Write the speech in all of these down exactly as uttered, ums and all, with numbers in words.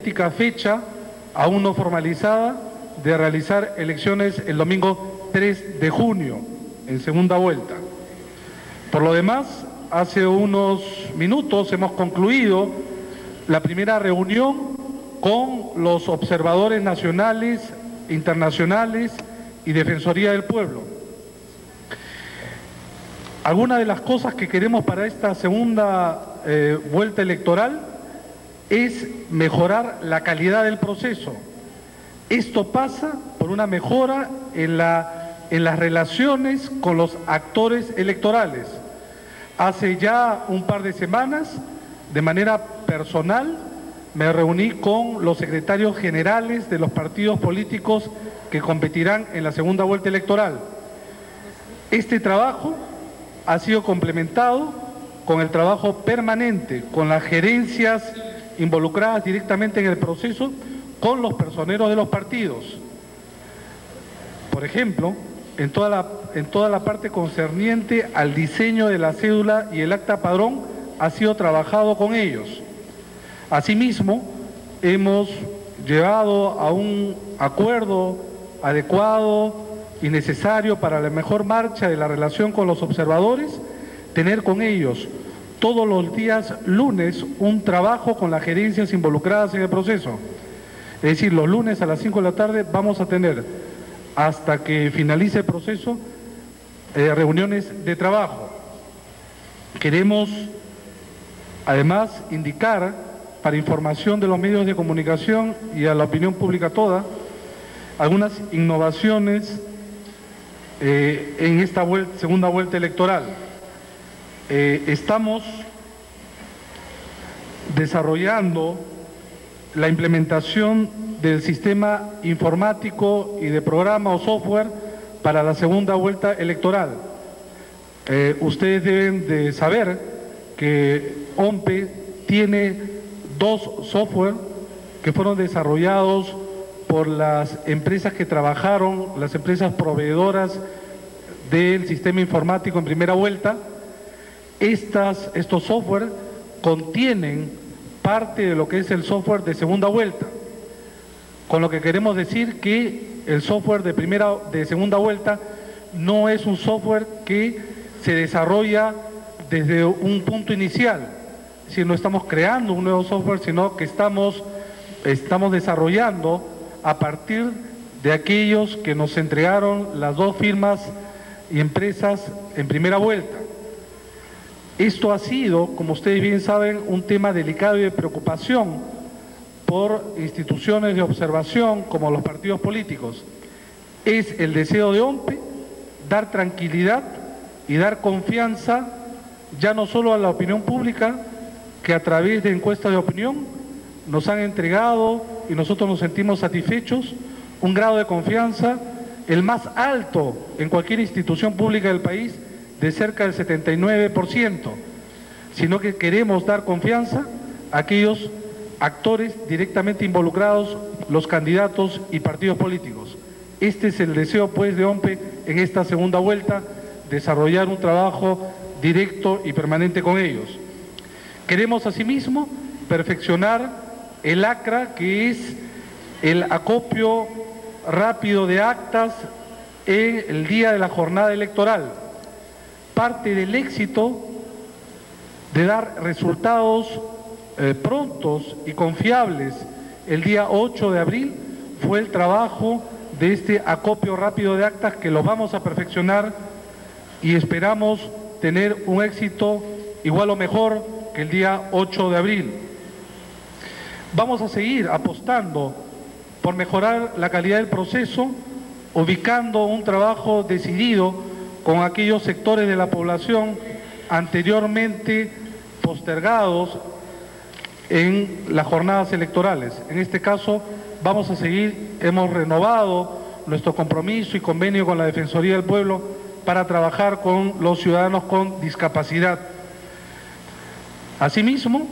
fecha, aún no formalizada, de realizar elecciones el domingo tres de junio, en segunda vuelta. Por lo demás, hace unos minutos hemos concluido la primera reunión con los observadores nacionales, internacionales y Defensoría del Pueblo. Algunas de las cosas que queremos para esta segunda eh, vuelta electoral es mejorar la calidad del proceso. Esto pasa por una mejora en, la, en las relaciones con los actores electorales. Hace ya un par de semanas, de manera personal, me reuní con los secretarios generales de los partidos políticos que competirán en la segunda vuelta electoral. Este trabajo ha sido complementado con el trabajo permanente, con las gerencias involucradas directamente en el proceso, con los personeros de los partidos. Por ejemplo, en toda la, en toda la parte concerniente al diseño de la cédula y el acta padrón, ha sido trabajado con ellos. Asimismo, hemos llegado a un acuerdo adecuado y necesario para la mejor marcha de la relación con los observadores, tener con ellos todos los días lunes un trabajo con las gerencias involucradas en el proceso. Es decir, los lunes a las cinco de la tarde vamos a tener, hasta que finalice el proceso, eh, reuniones de trabajo. Queremos, además, indicar, para información de los medios de comunicación y a la opinión pública toda, algunas innovaciones eh, en esta vuelta, segunda vuelta electoral. Eh, estamos desarrollando la implementación del sistema informático y de programa o software para la segunda vuelta electoral. Eh, ustedes deben de saber que OMPE tiene dos software que fueron desarrollados por las empresas que trabajaron, las empresas proveedoras del sistema informático en primera vuelta. Estas, estos software contienen parte de lo que es el software de segunda vuelta, con lo que queremos decir que el software de primera, de segunda vuelta no es un software que se desarrolla desde un punto inicial, si no estamos creando un nuevo software, sino que estamos, estamos desarrollando a partir de aquellos que nos entregaron las dos firmas y empresas en primera vuelta. Esto ha sido, como ustedes bien saben, un tema delicado y de preocupación por instituciones de observación como los partidos políticos. Es el deseo de OMPE dar tranquilidad y dar confianza ya no solo a la opinión pública, que a través de encuestas de opinión nos han entregado, y nosotros nos sentimos satisfechos, un grado de confianza, el más alto en cualquier institución pública del país, de cerca del setenta y nueve por ciento, sino que queremos dar confianza a aquellos actores directamente involucrados, los candidatos y partidos políticos. Este es el deseo, pues, de OMPE en esta segunda vuelta, desarrollar un trabajo directo y permanente con ellos. Queremos, asimismo, perfeccionar el ACRA, que es el acopio rápido de actas en el día de la jornada electoral. Parte del éxito de dar resultados eh, prontos y confiables el día ocho de abril fue el trabajo de este acopio rápido de actas, que lo vamos a perfeccionar y esperamos tener un éxito igual o mejor que el día ocho de abril. Vamos a seguir apostando por mejorar la calidad del proceso, ubicando un trabajo decidido con aquellos sectores de la población anteriormente postergados en las jornadas electorales. En este caso vamos a seguir, hemos renovado nuestro compromiso y convenio con la Defensoría del Pueblo para trabajar con los ciudadanos con discapacidad. Asimismo,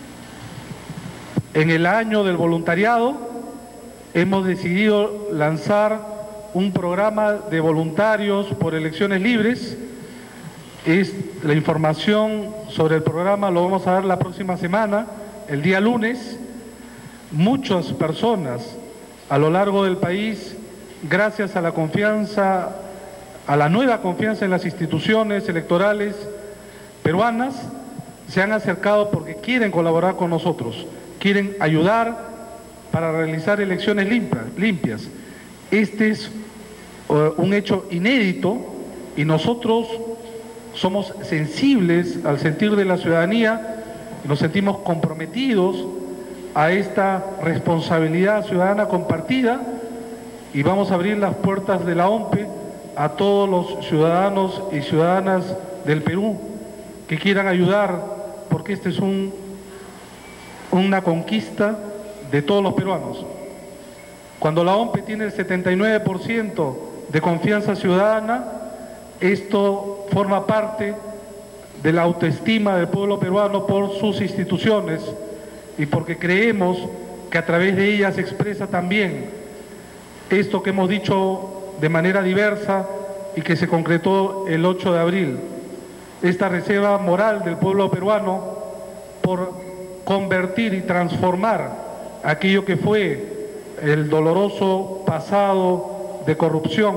en el año del voluntariado hemos decidido lanzar un programa de voluntarios por elecciones libres. Es la información sobre el programa lo vamos a dar la próxima semana, el día lunes. muchas personas a lo largo del país, gracias a la confianza, a la nueva confianza en las instituciones electorales peruanas, se han acercado porque quieren colaborar con nosotros, quieren ayudar para realizar elecciones limpias. limpias. Este es uh, un hecho inédito y nosotros somos sensibles al sentir de la ciudadanía, nos sentimos comprometidos a esta responsabilidad ciudadana compartida y vamos a abrir las puertas de la O M P E a todos los ciudadanos y ciudadanas del Perú que quieran ayudar, porque esta es un, una conquista de todos los peruanos. Cuando la O M P E tiene el setenta y nueve por ciento de confianza ciudadana, esto forma parte de la autoestima del pueblo peruano por sus instituciones y porque creemos que a través de ellas se expresa también esto que hemos dicho de manera diversa y que se concretó el ocho de abril, esta reserva moral del pueblo peruano por convertir y transformar aquello que fue el doloroso pasado de corrupción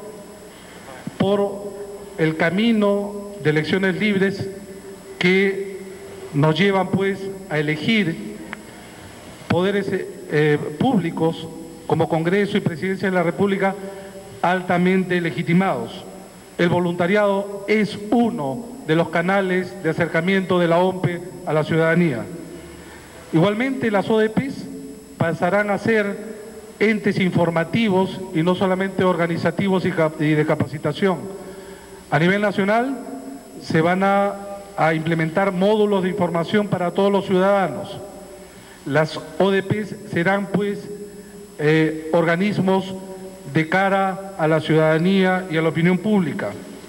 por el camino de elecciones libres que nos llevan pues a elegir poderes eh, públicos como Congreso y Presidencia de la República altamente legitimados. El voluntariado es uno de los canales de acercamiento de la O M P E a la ciudadanía. Igualmente las O D Pes pasarán a ser entes informativos y no solamente organizativos y de capacitación. A nivel nacional se van a, a implementar módulos de información para todos los ciudadanos. Las O D Pes serán pues eh, organismos de cara a la ciudadanía y a la opinión pública.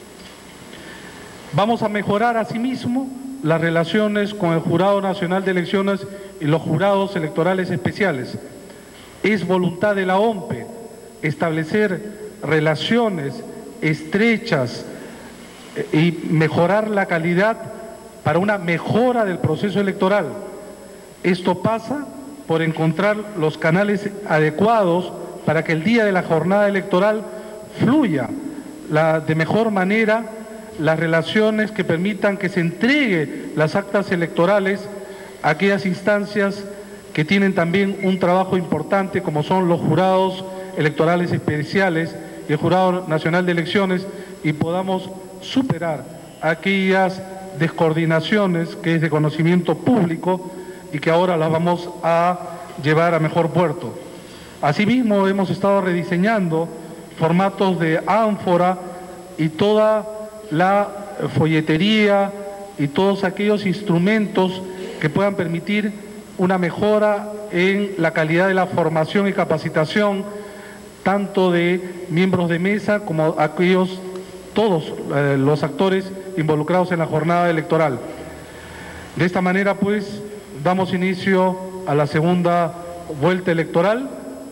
Vamos a mejorar asimismo las relaciones con el Jurado Nacional de Elecciones y los jurados electorales especiales. Es voluntad de la O M P E establecer relaciones estrechas y mejorar la calidad para una mejora del proceso electoral. Esto pasa por encontrar los canales adecuados para que el día de la jornada electoral fluya la, de mejor manera las relaciones que permitan que se entregue las actas electorales a aquellas instancias que tienen también un trabajo importante como son los jurados electorales especiales y el Jurado Nacional de Elecciones y podamos superar aquellas descoordinaciones que es de conocimiento público y que ahora las vamos a llevar a mejor puerto. Asimismo, hemos estado rediseñando formatos de ánfora y toda la folletería y todos aquellos instrumentos que puedan permitir una mejora en la calidad de la formación y capacitación, tanto de miembros de mesa como aquellos, todos eh, los actores involucrados en la jornada electoral. De esta manera, pues, damos inicio a la segunda vuelta electoral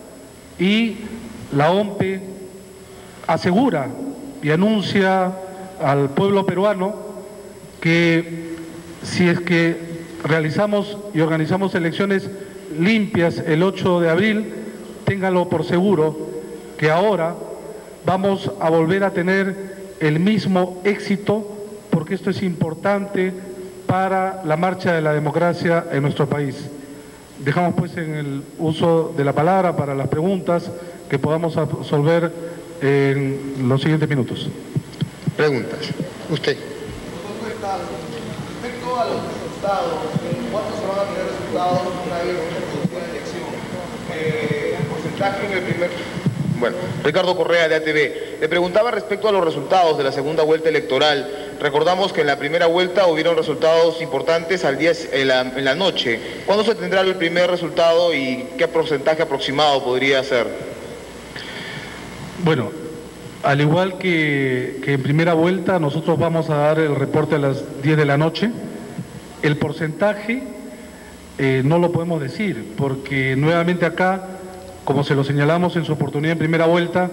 y la O M P E asegura y anuncia al pueblo peruano que si es que realizamos y organizamos elecciones limpias el ocho de abril, ténganlo por seguro que ahora vamos a volver a tener el mismo éxito, porque esto es importante para la marcha de la democracia en nuestro país. Dejamos pues en el uso de la palabra para las preguntas que podamos resolver en los siguientes minutos. Preguntas. Usted. Respecto a los resultados, ¿cuántos se van a tener resultados una vez producida la elección? Eh, el porcentaje en el primer... Bueno, Ricardo Correa de A T V. Le preguntaba respecto a los resultados de la segunda vuelta electoral. Recordamos que en la primera vuelta hubieron resultados importantes al día, en, la, en la noche. ¿Cuándo se tendrá el primer resultado y qué porcentaje aproximado podría ser? Bueno, al igual que, que en primera vuelta, nosotros vamos a dar el reporte a las diez de la noche. El porcentaje eh, no lo podemos decir, porque nuevamente acá, como se lo señalamos en su oportunidad en primera vuelta,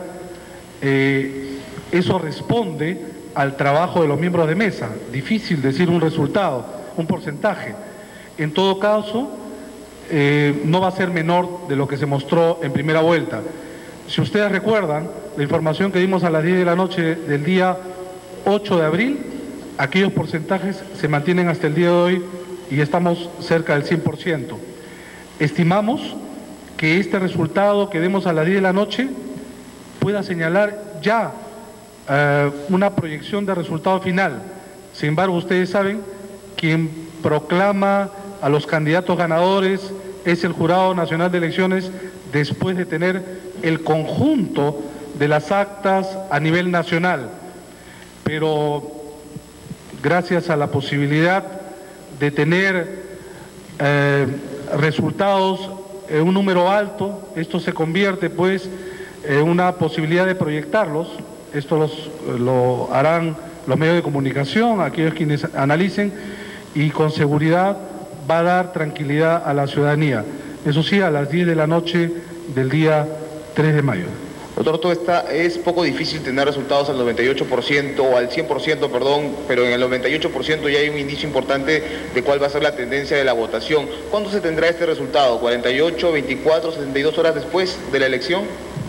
eh, eso responde al trabajo de los miembros de mesa. Difícil decir un resultado, un porcentaje. En todo caso, eh, no va a ser menor de lo que se mostró en primera vuelta. Si ustedes recuerdan, la información que dimos a las diez de la noche del día ocho de abril, aquellos porcentajes se mantienen hasta el día de hoy y estamos cerca del cien por ciento. Estimamos que este resultado que demos a las diez de la noche pueda señalar ya eh, una proyección de resultado final. Sin embargo, ustedes saben, quien proclama a los candidatos ganadores es el Jurado Nacional de Elecciones después de tener el conjunto de las actas a nivel nacional. Pero gracias a la posibilidad de tener eh, resultados en un número alto, esto se convierte pues en una posibilidad de proyectarlos. Esto los, lo harán los medios de comunicación, aquellos quienes analicen, y con seguridad va a dar tranquilidad a la ciudadanía. Eso sí, a las diez de la noche del día tres de mayo. Doctor, todo está, es poco difícil tener resultados al noventa y ocho por ciento o al cien por ciento, perdón, pero en el noventa y ocho por ciento ya hay un indicio importante de cuál va a ser la tendencia de la votación. ¿Cuándo se tendrá este resultado? ¿cuarenta y ocho, veinticuatro, setenta y dos horas después de la elección?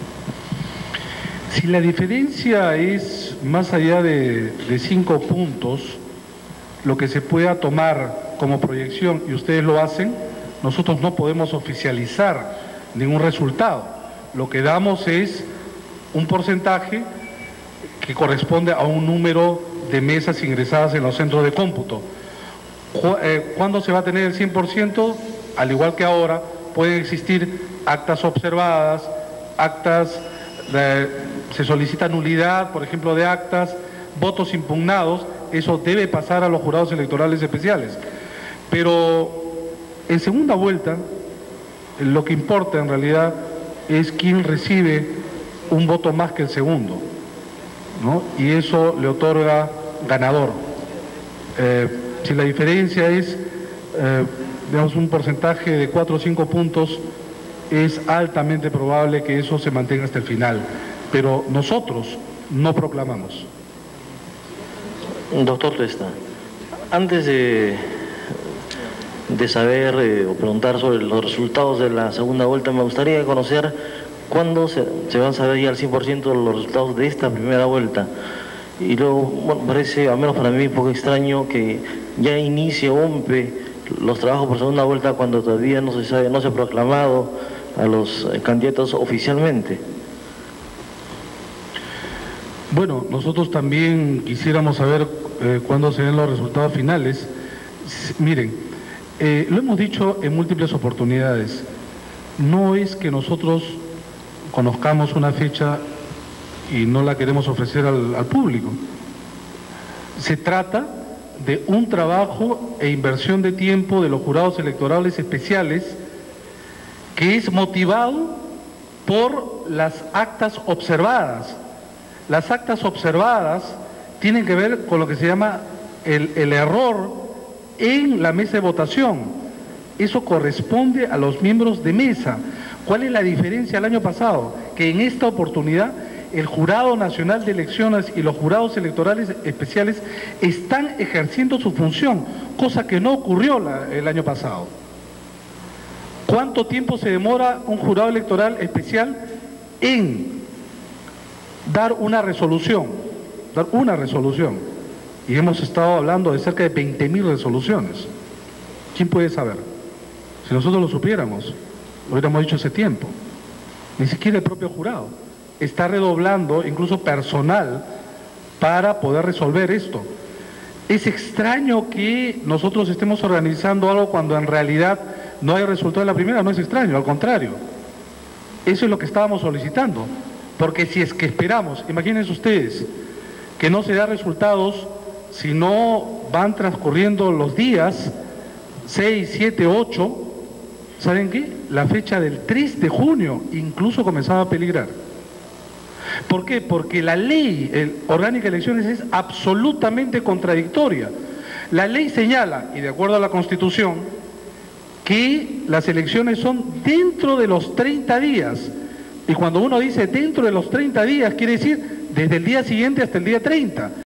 Si la diferencia es más allá de, de cinco puntos, lo que se pueda tomar como proyección, y ustedes lo hacen, nosotros no podemos oficializar ningún resultado. Lo que damos es un porcentaje que corresponde a un número de mesas ingresadas en los centros de cómputo. ¿Cuándo se va a tener el cien por ciento? Al igual que ahora, pueden existir actas observadas, actas, de, se solicita nulidad, por ejemplo, de actas, votos impugnados, eso debe pasar a los jurados electorales especiales. Pero en segunda vuelta, lo que importa en realidad es quién recibe un voto más que el segundo, ¿no? Y eso le otorga ganador. Eh, si la diferencia es, eh, digamos, un porcentaje de cuatro o cinco puntos, es altamente probable que eso se mantenga hasta el final. Pero nosotros no proclamamos. Doctor Testa, antes de, de saber eh, o preguntar sobre los resultados de la segunda vuelta, me gustaría conocer cuándo se, se van a saber ya al cien por ciento los resultados de esta primera vuelta. Y luego, bueno, parece, al menos para mí, un poco extraño que ya inicie O M P E los trabajos por segunda vuelta cuando todavía no se sabe, no se ha proclamado a los eh, candidatos oficialmente. Bueno, nosotros también quisiéramos saber eh, cuándo se den los resultados finales. S miren, eh, lo hemos dicho en múltiples oportunidades, no es que nosotros conozcamos una fecha y no la queremos ofrecer al, al público. Se trata de un trabajo e inversión de tiempo de los jurados electorales especiales que es motivado por las actas observadas. Las actas observadas tienen que ver con lo que se llama el, el error en la mesa de votación. Eso corresponde a los miembros de mesa. ¿Cuál es la diferencia del año pasado? Que en esta oportunidad el Jurado Nacional de Elecciones y los jurados electorales especiales están ejerciendo su función, cosa que no ocurrió la, el año pasado. ¿Cuánto tiempo se demora un jurado electoral especial en dar una resolución, dar una resolución? Y hemos estado hablando de cerca de veinte mil resoluciones. ¿Quién puede saber? Si nosotros lo supiéramos, lo hubiéramos dicho hace tiempo. Ni siquiera el propio jurado está redoblando, incluso personal, para poder resolver esto. Es extraño que nosotros estemos organizando algo cuando en realidad no hay resultado de la primera, no es extraño, al contrario. Eso es lo que estábamos solicitando. Porque si es que esperamos, imagínense ustedes, que no se da resultados si no van transcurriendo los días, seis, siete, ocho, ¿saben qué? La fecha del tres de junio incluso comenzaba a peligrar. ¿Por qué? Porque la ley el, orgánica de elecciones es absolutamente contradictoria. La ley señala, y de acuerdo a la Constitución, que las elecciones son dentro de los treinta días. Y cuando uno dice dentro de los treinta días, quiere decir desde el día siguiente hasta el día treinta.